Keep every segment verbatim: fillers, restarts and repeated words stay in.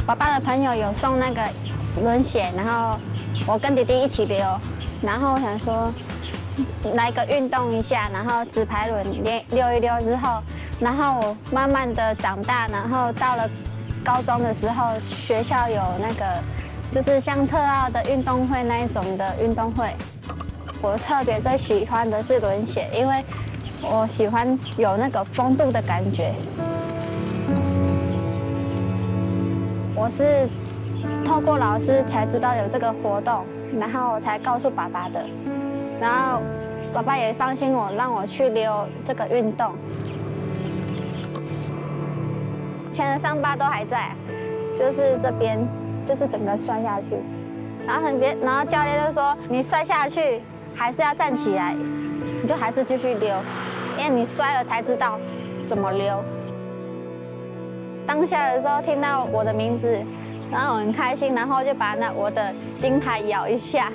爸爸的朋友有送那个轮鞋，然后我跟弟弟一起溜，然后我想说来个运动一下，然后直排轮练溜一溜之后，然后我慢慢的长大，然后到了高中的时候，学校有那个就是像特奥的运动会那一种的运动会，我特别最喜欢的是轮鞋，因为我喜欢有那个风度的感觉。我是透过老师才知道有这个活动，然后我才告诉爸爸的，然后爸爸也放心我，让我去溜这个运动。前的伤疤都还在，就是这边，就是整个摔下去，然后很别，然后教练就说你摔下去还是要站起来，你就还是继续溜，因为你摔了才知道怎么溜。当下的时候听到我的名字，然后我很开心，然后就把那我的金牌咬一下。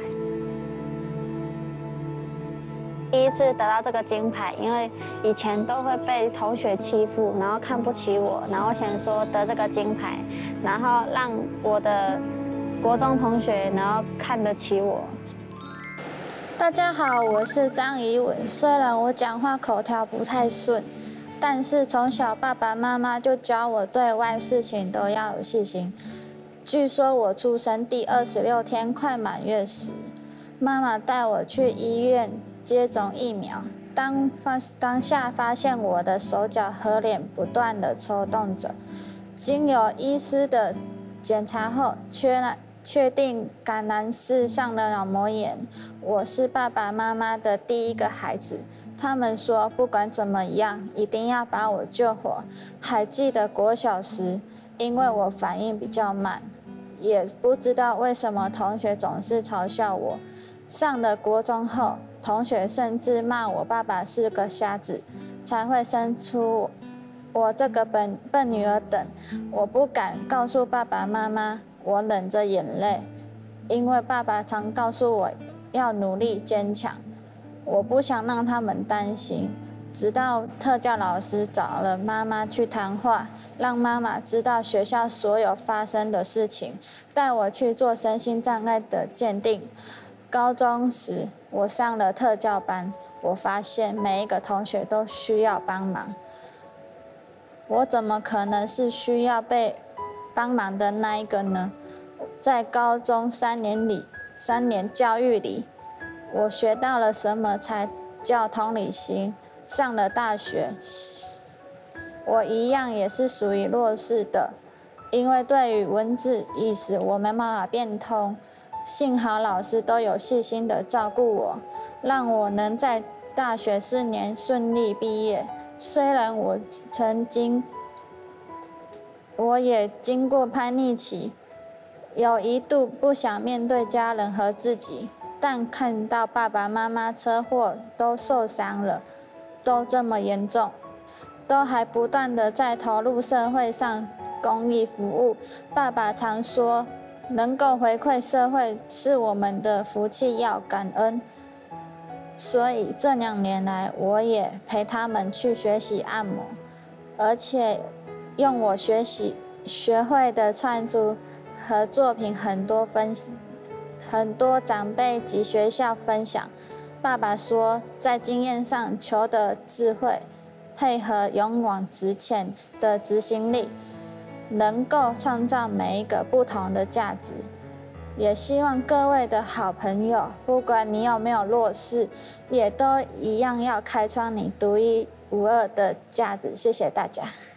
第一次得到这个金牌，因为以前都会被同学欺负，然后看不起我，然后想说得这个金牌，然后让我的国中同学然后看得起我。 大家好，我是张怡文。虽然我讲话口条不太顺，但是从小爸爸妈妈就教我对外事情都要有信心。据说我出生第二十六天快满月时，妈妈带我去医院接种疫苗。当发当下发现我的手脚和脸不断的抽动着，经由医师的检查后，确认确定感染是上了脑膜炎。我是爸爸妈妈的第一个孩子，他们说不管怎么样，一定要把我救活。还记得国小时，因为我反应比较慢，也不知道为什么同学总是嘲笑我。上了国中后，同学甚至骂我爸爸是个瞎子，才会生出我这个笨笨女儿等。我不敢告诉爸爸妈妈，我忍着眼泪，因为爸爸常告诉我要努力坚强，我不想让他们担心。直到特教老师找了妈妈去谈话，让妈妈知道学校所有发生的事情，带我去做身心障碍的鉴定。高中时，我上了特教班，我发现每一个同学都需要帮忙，我怎么可能是需要被帮忙的那一个呢？在高中三年里，三年教育里，我学到了什么才叫同理心。上了大学，我一样也是属于弱势的，因为对于文字意思我没办法变通。幸好老师都有细心的照顾我，让我能在大学四年顺利毕业。虽然我曾经，我也经过叛逆期，有一度不想面对家人和自己，但看到爸爸妈妈车祸都受伤了，都这么严重，都还不断的在投入社会上公益服务。爸爸常说，能够回馈社会是我们的福气，要感恩。所以这两年来，我也陪他们去学习按摩，而且用我学习学会的串珠和作品很多分很多长辈及学校分享。爸爸说，在经验上求得智慧，配合勇往直前的执行力，能够创造每一个不同的价值。也希望各位的好朋友，不管你有没有弱势，也都一样要开创你独一无二的价值。谢谢大家。